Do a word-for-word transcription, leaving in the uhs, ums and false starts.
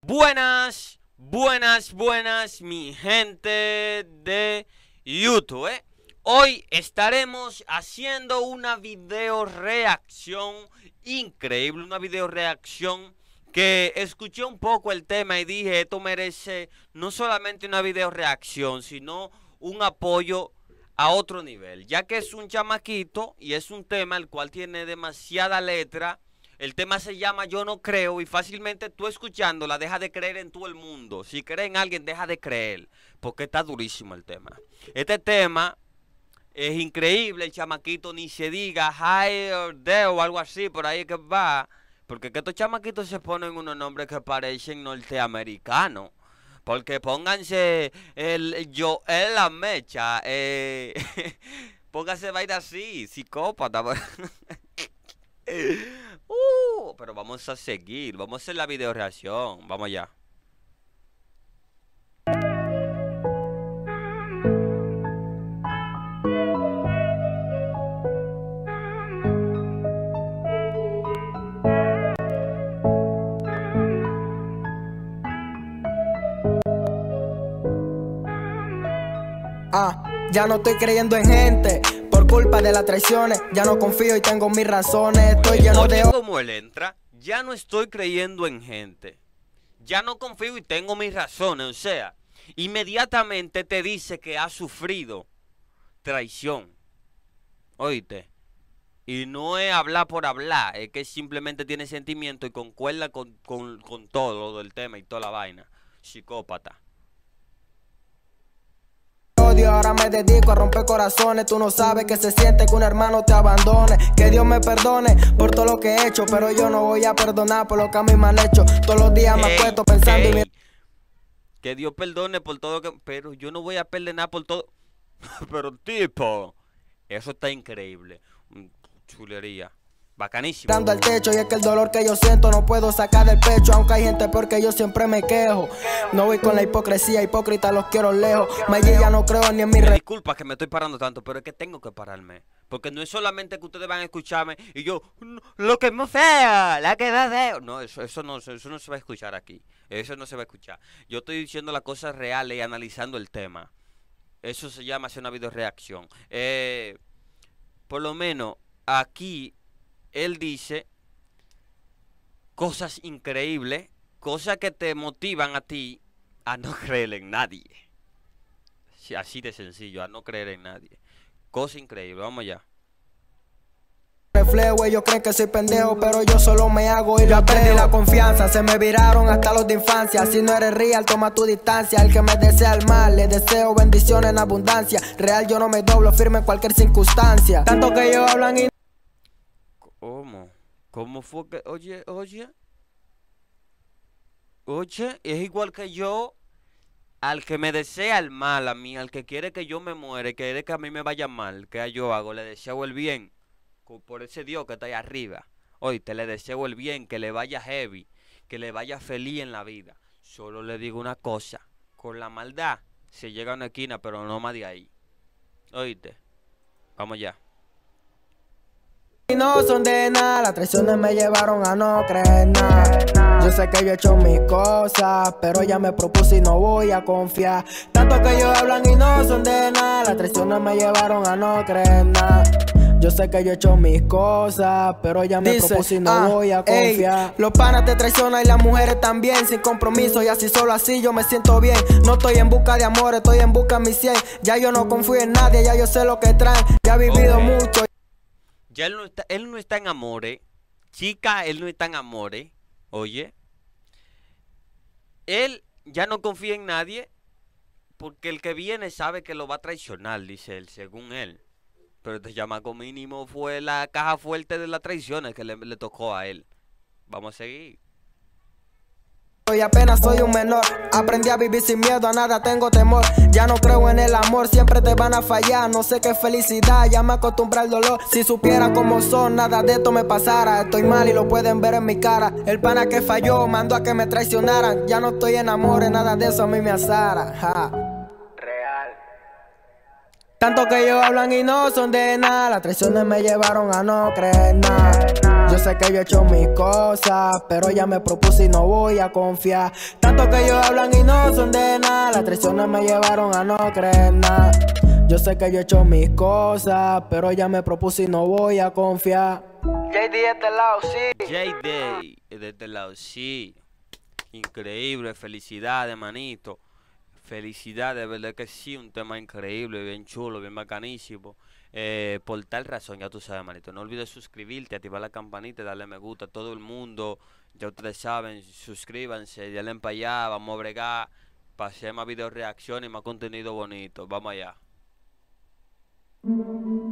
Buenas, buenas, buenas, mi gente de YouTube, ¿eh? Hoy estaremos haciendo una video reacción increíble, una video reacción que escuché un poco el tema y dije, esto merece no solamente una video reacción, sino un apoyo a otro nivel, ya que es un chamaquito y es un tema el cual tiene demasiada letra. El tema se llama Yo No Creo y fácilmente tú escuchándola deja de creer en todo el mundo. Si crees en alguien, deja de creer, porque está durísimo el tema. Este tema es increíble, el chamaquito ni se diga Higher Day o algo así, por ahí que va. Porque que estos chamaquitos se ponen unos nombres que parecen norteamericanos. Porque pónganse el yo en la mecha, eh, pónganse vaina así, psicópata. Uh, pero vamos a seguir, vamos a hacer la video reacción, vamos allá. Ah, ya no estoy creyendo en gente por culpa de las traiciones. Ya no confío y tengo mis razones. Estoy lleno Oye, de... como él entra, ya no estoy creyendo en gente. Ya no confío y tengo mis razones. O sea, inmediatamente te dice que ha sufrido traición. Oíste. Y no es hablar por hablar, es que simplemente tiene sentimiento y concuerda con, con, con todo lo del tema y toda la vaina. Psicópata. Ahora me dedico a romper corazones. Tú no sabes que se siente que un hermano te abandone. Que Dios me perdone por todo lo que he hecho, pero yo no voy a perdonar por lo que a mí me han hecho. Todos los días me acuesto pensando hey. en mi... Que Dios perdone por todo lo que... Pero yo no voy a perdonar por todo... Pero tipo, eso está increíble. Chulería. Bacanísimo. Mirando al techo y es que el dolor que yo siento no puedo sacar del pecho. Aunque hay gente porque yo siempre me quejo. No voy con la hipocresía, hipócrita los quiero lejos. Me ya no creo ni en mi... Disculpa que me estoy parando tanto, pero es que tengo que pararme. Porque no es solamente que ustedes van a escucharme y yo, lo que es muy feo, la que da feo. No, eso, eso, no, eso no se va a escuchar aquí. Eso no se va a escuchar. Yo estoy diciendo las cosas reales y analizando el tema. Eso se llama hacer una video reacción. Eh, por lo menos aquí... Él dice cosas increíbles, cosas que te motivan a ti a no creer en nadie. Así de sencillo, a no creer en nadie. Cosa increíble, vamos allá. Reflejo, ellos creen que soy pendejo, pero yo solo me hago y lo perdí la confianza. Se me viraron hasta los de infancia. Si no eres real, toma tu distancia. El que me desea el mal, le deseo bendiciones en abundancia. Real, yo no me doblo, firme en cualquier circunstancia. Tanto que ellos hablan y... ¿Cómo? ¿Cómo fue que? Oye, oye. Oye, es igual que yo. Al que me desea el mal a mí, al que quiere que yo me muere, quiere que a mí me vaya mal, que yo hago, le deseo el bien. Por ese Dios que está ahí arriba. Hoy te le deseo el bien, que le vaya heavy, que le vaya feliz en la vida. Solo le digo una cosa. Con la maldad se llega a una esquina, pero no más de ahí. Oíste. Vamos ya. Y no son de nada, las traiciones me llevaron a no creer nada. Yo sé que yo he hecho mis cosas, pero ya me propuse y no voy a confiar. Tanto que ellos hablan y no son de nada, las traiciones me llevaron a no creer nada. Yo sé que yo he hecho mis cosas, pero ya me Dice, propuse y no ah, voy a confiar. Ey, los panas te traicionan y las mujeres también, sin compromiso y así solo así yo me siento bien. No estoy en busca de amor, estoy en busca de mi cien. Ya yo no confío en nadie, ya yo sé lo que traen. Ya he vivido okay. mucho. Ya él no está, él no está en amores. Chica, él no está en amores. Oye. Él ya no confía en nadie. Porque el que viene sabe que lo va a traicionar, dice él, según él. Pero este chamaco mínimo fue la caja fuerte de las traiciones que le, le tocó a él. Vamos a seguir. Y apenas soy un menor, aprendí a vivir sin miedo, a nada tengo temor. Ya no creo en el amor, siempre te van a fallar. No sé qué felicidad, ya me acostumbré al dolor. Si supiera cómo son, nada de esto me pasara. Estoy mal y lo pueden ver en mi cara. El pana que falló, mandó a que me traicionaran. Ya no estoy en amor, nada de eso a mí me asara. Ja. Real. Tanto que ellos hablan y no son de nada. Las traiciones me llevaron a no creer nada. Yo sé que yo he hecho mis cosas, pero ya me propuse y no voy a confiar. Tanto que ellos hablan y no son de nada. Las traiciones me llevaron a no creer nada. Yo sé que yo he hecho mis cosas, pero ya me propuse y no voy a confiar. J D de este lado, sí. J D de este lado, sí. Increíble, felicidades, manito. Felicidades, de verdad que sí, un tema increíble, bien chulo, bien bacanísimo. Eh, por tal razón, ya tú sabes, manito, no olvides suscribirte, activar la campanita, darle me gusta a todo el mundo. Ya ustedes saben, suscríbanse, denle para allá, vamos a bregar, para hacer más video reacciones y más contenido bonito. Vamos allá.